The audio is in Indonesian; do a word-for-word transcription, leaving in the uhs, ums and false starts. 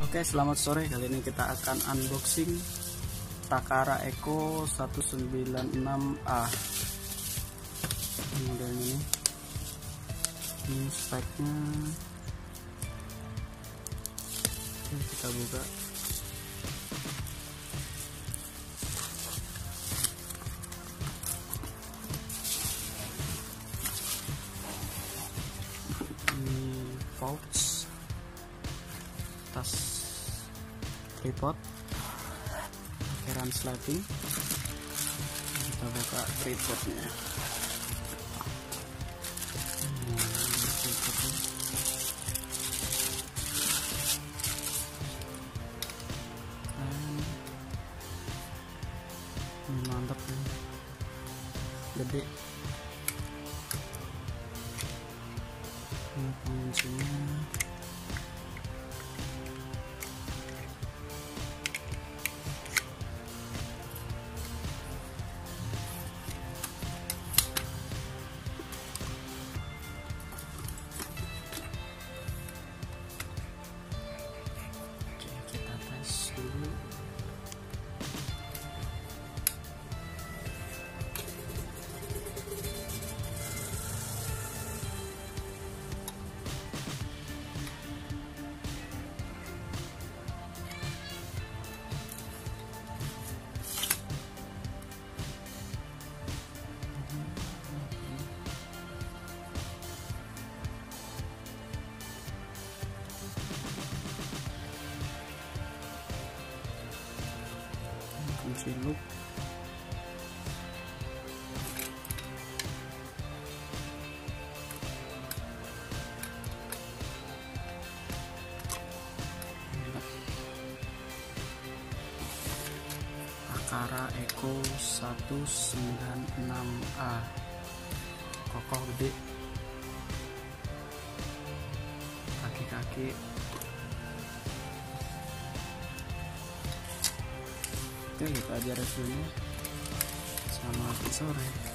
Oke, selamat sore. Kali ini kita akan unboxing Takara Eco seratus sembilan puluh enam A. Model ini. Ini speknya. Oke, kita buka. Ini pouch, tas tripod, heran slating. Kita buka tripodnya. Ini mantap nih, gede. Ini penguncinya. Oke, kita tes dulu. Kunci loop. Takara Eco seratus sembilan puluh enam A, kokoh gede, kaki-kaki. Oke, gitu aja reviewnya. Selamat sore.